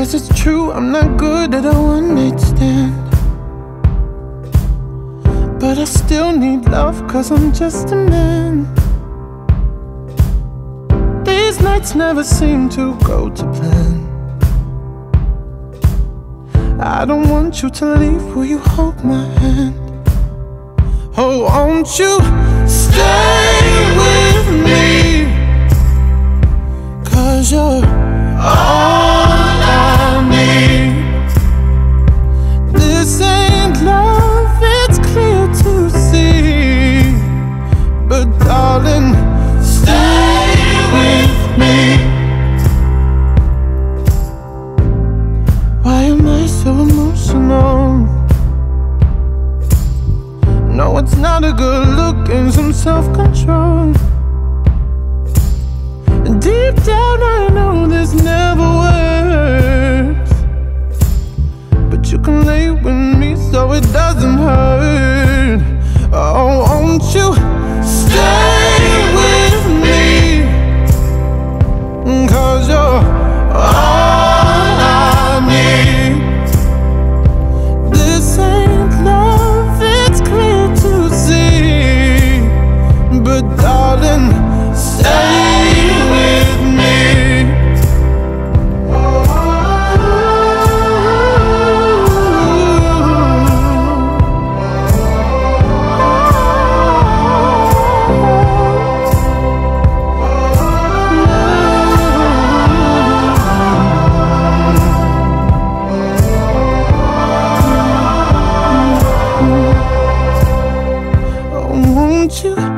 Yes, it's true, I'm not good at a one-night stand, but I still need love, cause I'm just a man. These nights never seem to go to plan. I don't want you to leave, will you hold my hand? Oh, won't you stay with me? Cause you're all I need. This ain't love, it's clear to see, but darling, stay with me. Why am I so emotional? No, it's not a good look and some self-control. Deep down I know this never works, but you can lay with me so it doesn't hurt. Oh, won't you stay with me? Cause you're all I need. This ain't love, it's clear to see, but darling, stay with me. Oh, won't you